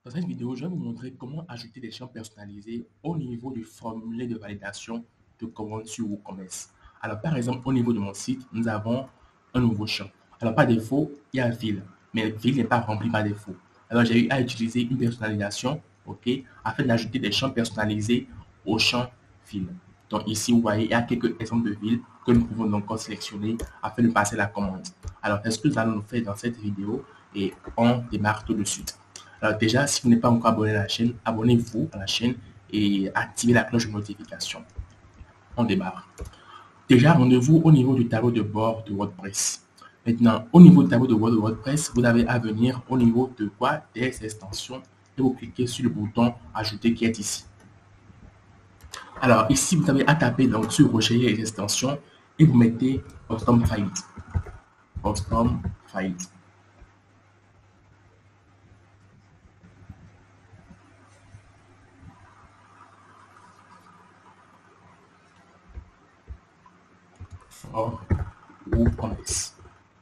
Dans cette vidéo, je vais vous montrer comment ajouter des champs personnalisés au niveau du formulaire de validation de commande sur WooCommerce. Alors, par exemple, au niveau de mon site, nous avons un nouveau champ. Alors, par défaut, il y a ville, mais ville n'est pas rempli par défaut. Alors, j'ai eu à utiliser une personnalisation, OK, afin d'ajouter des champs personnalisés au champ ville. Donc, ici, vous voyez, il y a quelques exemples de villes que nous pouvons donc sélectionner afin de passer la commande. Alors, c'est ce que nous allons faire dans cette vidéo et on démarre tout de suite. Alors déjà, si vous n'êtes pas encore abonné à la chaîne, abonnez-vous à la chaîne et activez la cloche de notification. On démarre. Déjà, rendez-vous au niveau du tableau de bord de WordPress. Maintenant, au niveau du tableau de bord de WordPress, vous avez à venir au niveau de quoi? Des extensions et vous cliquez sur le bouton Ajouter qui est ici. Alors ici, vous avez à taper donc sur Rechercher les extensions et vous mettez Custom Files. Custom Files. WooCommerce.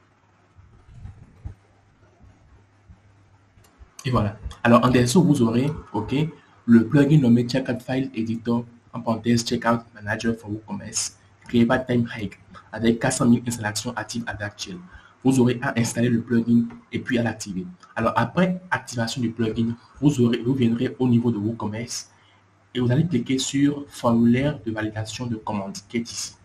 Et voilà. Alors, en dessous, vous aurez, OK, le plugin nommé Checkout File Editor, en parenthèse Checkout Manager for WooCommerce, créé par TimeHike, avec 400 000 installations actives à l'heure actuelle. Vous aurez à installer le plugin et puis à l'activer. Alors, après activation du plugin, vous viendrez au niveau de WooCommerce et vous allez cliquer sur Formulaire de validation de commande, qui est ici.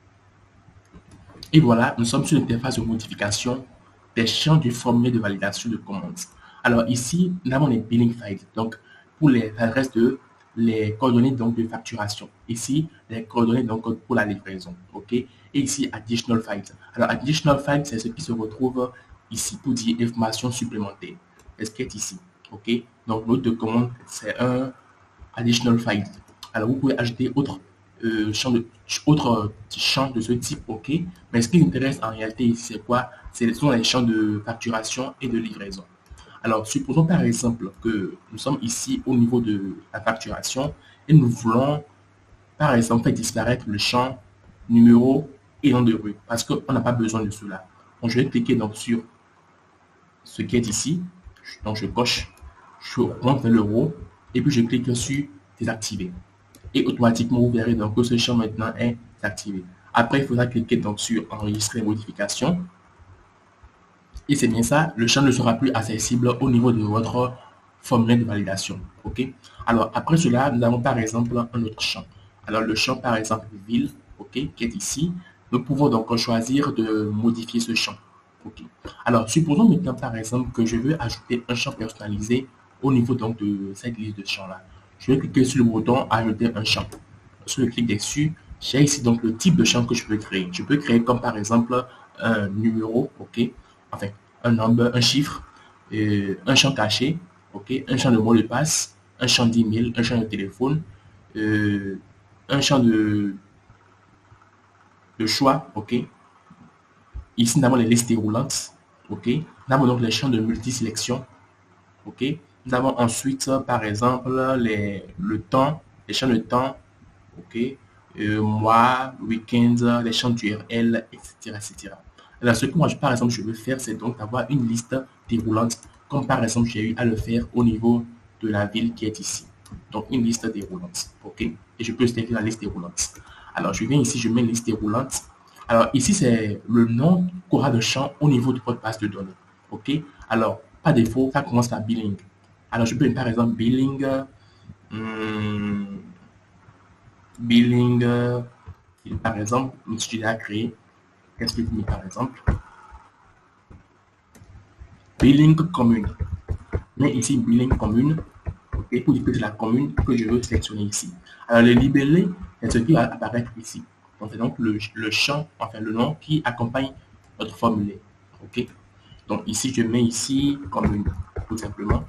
Et voilà, nous sommes sur l'interface de modification des champs du formulaire de validation de commande. Alors ici, nous avons les billing files, donc pour les adresses les coordonnées donc de facturation. Ici, les coordonnées donc pour la livraison, ok. Et ici, additional files. Alors additional files, c'est ce qui se retrouve ici pour dire information supplémentaire. C'est ce qui est ici, ok. Donc notre de commande, c'est un additional file. Alors vous pouvez ajouter autre champ de ce type, ok. Mais ce qui nous intéresse en réalité ici, c'est quoi? Ce sont les champs de facturation et de livraison. Alors, supposons par exemple que nous sommes ici au niveau de la facturation et nous voulons par exemple faire disparaître le champ numéro et nom de rue parce qu'on n'a pas besoin de cela. Donc, je vais cliquer donc sur ce qui est ici. Donc, je coche, je monte vers le haut et puis je clique sur désactiver. Et automatiquement, vous verrez donc que ce champ maintenant est activé. Après, il faudra cliquer donc sur enregistrer modification. Et c'est bien ça, le champ ne sera plus accessible au niveau de votre formulaire de validation. OK? Alors, après cela, nous avons par exemple un autre champ. Alors, le champ, par exemple, ville, OK, qui est ici. Nous pouvons donc choisir de modifier ce champ. OK. Alors, supposons maintenant, par exemple, que je veux ajouter un champ personnalisé au niveau donc de cette liste de champs-là. Je vais cliquer sur le bouton Ajouter un champ. Sur le clic dessus, j'ai ici donc le type de champ que je peux créer. Je peux créer comme par exemple un numéro, OK, enfin un number, un chiffre, un champ caché, OK, un champ de mot de passe, un champ d'email, un champ de téléphone, un champ de choix, OK. Ici, nous avons les listes déroulantes, OK. Nous avons donc les champs de multisélection, OK. Nous avons ensuite, par exemple, le temps, les champs de temps, OK. Mois, week-end, les champs d'URL, etc., etc. Alors, ce que moi, par exemple, je veux faire, c'est donc d'avoir une liste déroulante, comme par exemple, j'ai eu à le faire au niveau de la ville qui est ici. Donc, une liste déroulante, OK. Et je peux sélectionner la liste déroulante. Alors, je viens ici, je mets liste déroulante. Alors, ici, c'est le nom qu'aura le champ au niveau de votre base de données, OK. Alors, par défaut, ça commence par billing. Alors, je peux, par exemple, billing, billing, par exemple, si je l'ai créé, qu'est-ce que je mets par exemple? Billing commune. Mais ici, billing commune, ok, pour dire que c'est la commune que je veux sélectionner ici. Alors, le libellé, c'est ce qui va apparaître ici. Donc, c'est donc le champ, enfin le nom qui accompagne notre formulaire. Ok. Donc, ici, je mets ici commune, tout simplement.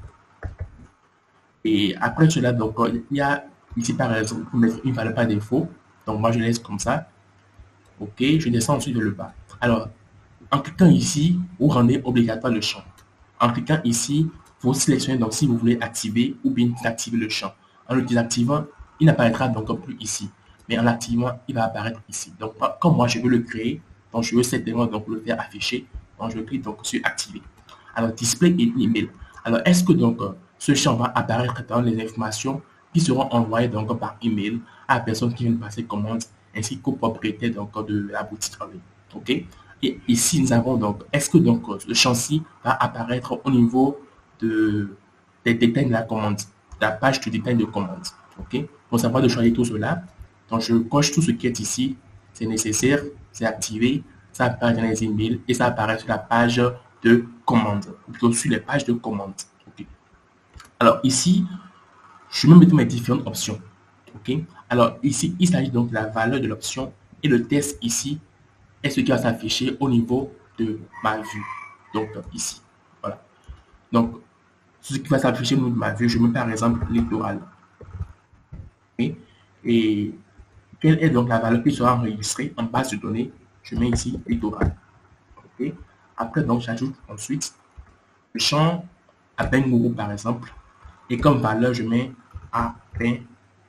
Et après cela, donc, il y a ici, par exemple, pour mettre une valeur par défaut. Donc, moi, je laisse comme ça. OK, je descends ensuite vers le bas. Alors, en cliquant ici, vous rendez obligatoire le champ. En cliquant ici, vous sélectionnez donc si vous voulez activer ou bien désactiver le champ. En le désactivant, il n'apparaîtra donc plus ici. Mais en l'activant, il va apparaître ici. Donc, comme moi, je veux le créer, donc je veux certainement donc le faire afficher. Donc, je clique donc sur activer. Alors, display et email. Alors, est-ce que donc Ce champ va apparaître dans les informations qui seront envoyées donc par email à la personne qui vient de passer commande ainsi qu'au propriétaire donc de la boutique en ligne. OK? Et ici, nous avons donc, est-ce que donc le champ-ci va apparaître au niveau des détails de la commande, de la page de détail de commande. OK? Pour savoir de choisir tout cela, donc je coche tout ce qui est ici, c'est nécessaire, c'est activé, ça apparaît dans les emails et ça apparaît sur la page de commande, ou plutôt sur les pages de commande. OK? Alors ici, je vais mettre mes différentes options. OK? Alors ici, il s'agit donc de la valeur de l'option et le test ici est ce qui va s'afficher au niveau de ma vue. Donc ici, voilà. Donc, ce qui va s'afficher au niveau de ma vue, je mets par exemple littoral. Okay? Et quelle est donc la valeur qui sera enregistrée en base de données? Je mets ici littoral. Okay? Après, donc, j'ajoute ensuite le champ Abengourou par exemple. Et comme valeur, je mets Abengourou.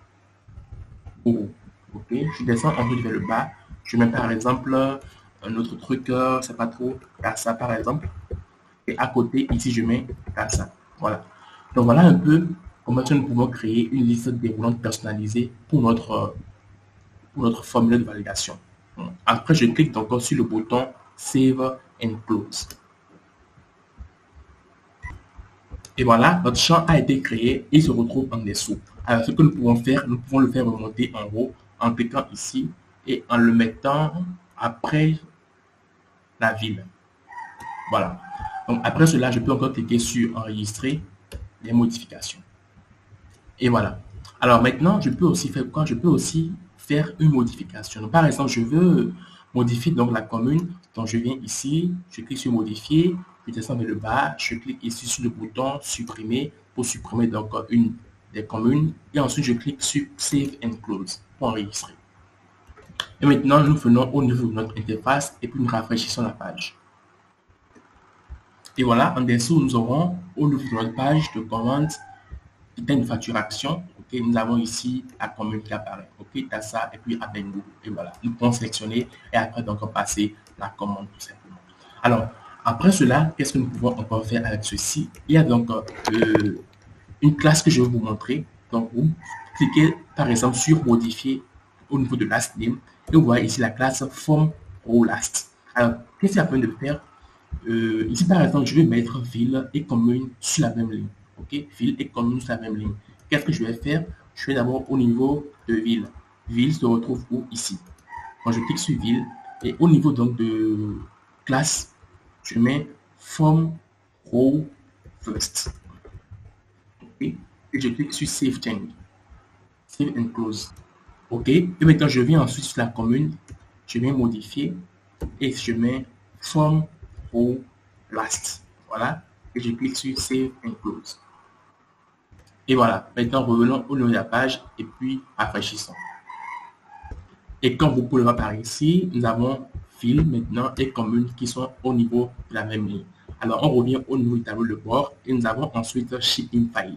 Ok, je descends ensuite vers le bas. Je mets par exemple un autre truc, c'est pas trop, Casa par exemple. Et à côté, ici, je mets Casa. Voilà. Donc voilà un peu comment nous pouvons créer une liste déroulante personnalisée pour notre formulaire de validation. Après, je clique encore sur le bouton Save and Close. Et voilà, notre champ a été créé et se retrouve en dessous. Alors, ce que nous pouvons faire, nous pouvons le faire remonter en haut en cliquant ici et en le mettant après la ville. Voilà. Donc, après cela, je peux encore cliquer sur enregistrer les modifications. Et voilà. Alors maintenant, je peux aussi faire quoi? Je peux aussi faire une modification. Donc, par exemple, je veux modifier donc la commune. Donc, je viens ici, je clique sur modifier, je descends vers le bas, je clique ici sur le bouton supprimer pour supprimer donc une des communes. Et ensuite, je clique sur Save and Close pour enregistrer. Et maintenant, nous venons au niveau de notre interface et puis nous rafraîchissons la page. Et voilà, en dessous, nous aurons au niveau de notre page de commande de facturation. Okay, nous avons ici la commune qui apparaît. OK, Tassa et puis Abengourou. Et voilà, nous pouvons sélectionner et après donc passer la commande tout simplement. Alors, après cela, qu'est-ce que nous pouvons encore faire avec ceci? Il y a donc une classe que je vais vous montrer. Donc, vous cliquez par exemple sur modifier au niveau de last name et vous voyez ici la classe form row last. Alors, qu'est-ce qu'il y a besoin de faire? Ici, par exemple, je vais mettre ville et commune sur la même ligne. OK, ville et commune sur la même ligne. Qu'est-ce que je vais faire? Je vais d'abord au niveau de ville. Ville se retrouve où? Ici. Quand je clique sur ville et au niveau donc de classe, je mets form row first. Okay. Et je clique sur Save Change. Save and Close. OK. Et maintenant, je viens ensuite sur la commune. Je viens modifier et je mets Form Row Last. Voilà. Et je clique sur Save and Close. Et voilà. Maintenant, revenons au nom de la page et puis rafraîchissons. Et comme vous pouvez le voir par ici, nous avons ville maintenant et commune qui sont au niveau de la même ligne. Alors, on revient au niveau du tableau de bord et nous avons ensuite Shipping File.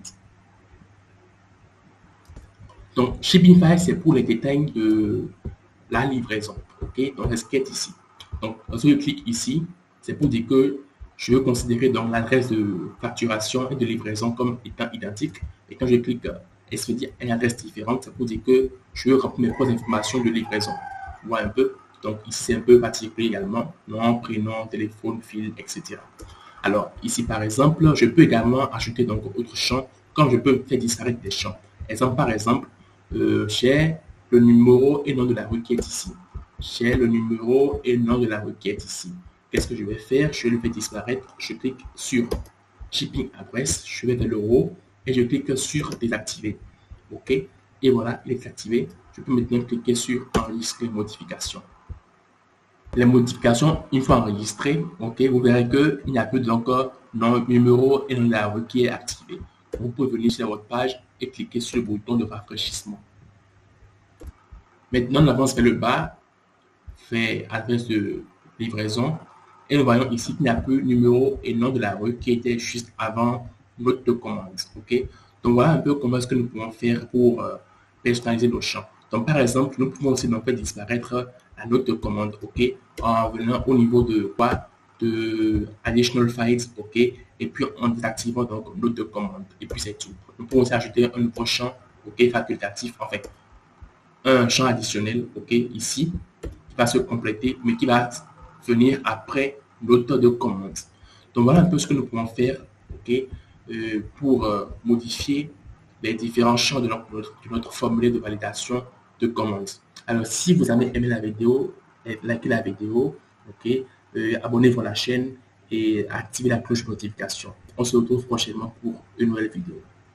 Donc, Shipping File, c'est pour les détails de la livraison. OK? Donc, c'est ce qui est ici. Donc, lorsque je clique ici, c'est pour dire que je veux considérer donc l'adresse de facturation et de livraison comme étant identique. Et quand je clique expédier une adresse différente, c'est pour dire que je veux remplir mes propres informations de livraison. Vous voyez un peu? Donc, ici, c'est un peu particulier également. Nom, prénom, téléphone, fil, etc. Alors, ici, par exemple, je peux également ajouter donc autre champ, comme je peux faire disparaître des champs. Exemple, par exemple, j'ai le numéro et nom de la requête ici. J'ai le numéro et nom de la requête ici. Qu'est-ce que je vais faire? Je vais le faire disparaître. Je clique sur Shipping Address. Je vais dans l'euro et je clique sur Désactiver. OK? Et voilà, il est activé. Je peux maintenant cliquer sur Enregistrer modification. Les modifications, une fois enregistrées, OK, vous verrez qu'il n'y a plus encore nom, numéro et nom de la requête qui est activé. Vous pouvez venir sur votre page et cliquer sur le bouton de rafraîchissement. Maintenant, on avance vers le bas, fait adresse de livraison. Et nous voyons ici qu'il n'y a plus numéro et nom de la rue qui était juste avant notre commande. OK? Donc, voilà un peu comment est-ce que nous pouvons faire pour personnaliser nos champs. Donc, par exemple, nous pouvons aussi donc faire disparaître la note de commande. OK? En venant au niveau de quoi? de additional files, ok, et puis en désactivant donc notre commande, et puis c'est tout. Nous pouvons aussi ajouter un nouveau champ, ok, facultatif, en fait, un champ additionnel, ok, ici, qui va se compléter, mais qui va venir après l'auteur de commande. Donc voilà un peu ce que nous pouvons faire, ok, pour modifier les différents champs de notre formulaire de validation de commande. Alors si vous avez aimé la vidéo, likez la vidéo, ok, abonnez-vous à la chaîne et activez la cloche de notification. On se retrouve prochainement pour une nouvelle vidéo.